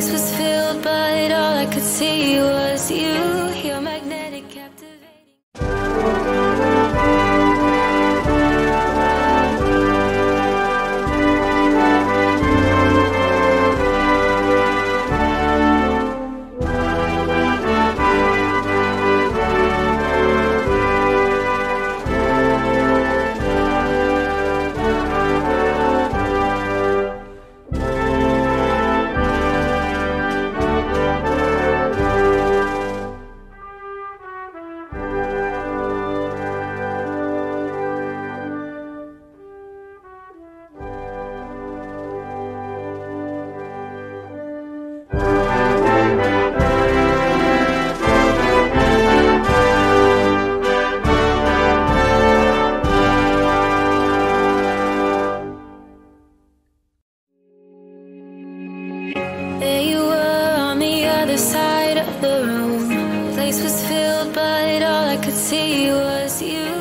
place was filled, but all I could see was you. Your magnetic captivating. There you were on the other side of the room. The place was filled, but all I could see was you.